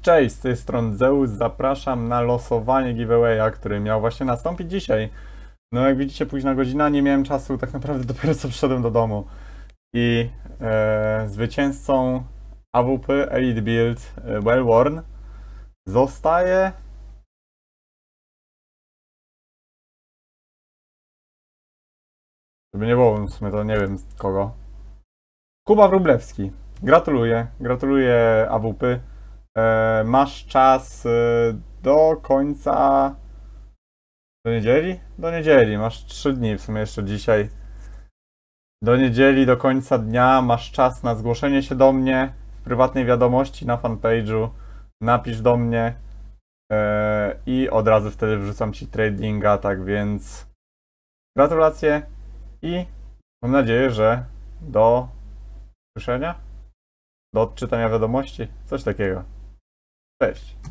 Cześć, z tej strony Zeus, zapraszam na losowanie giveawaya, który miał właśnie nastąpić dzisiaj. No jak widzicie, późna godzina, nie miałem czasu, tak naprawdę dopiero co przyszedłem do domu. I zwycięzcą AWP Elite Build Wellworn zostaje... Żeby nie było w sumie, to nie wiem z kogo. Kuba Wróblewski. Gratuluję AWP. Masz czas do końca... Do niedzieli? Do niedzieli, masz 3 dni, w sumie jeszcze dzisiaj. Do niedzieli, do końca dnia masz czas na zgłoszenie się do mnie w prywatnej wiadomości na fanpage'u. Napisz do mnie i od razu wtedy wrzucam ci tradinga, tak więc gratulacje i mam nadzieję, że do słyszenia, do odczytania wiadomości, coś takiego. Cześć!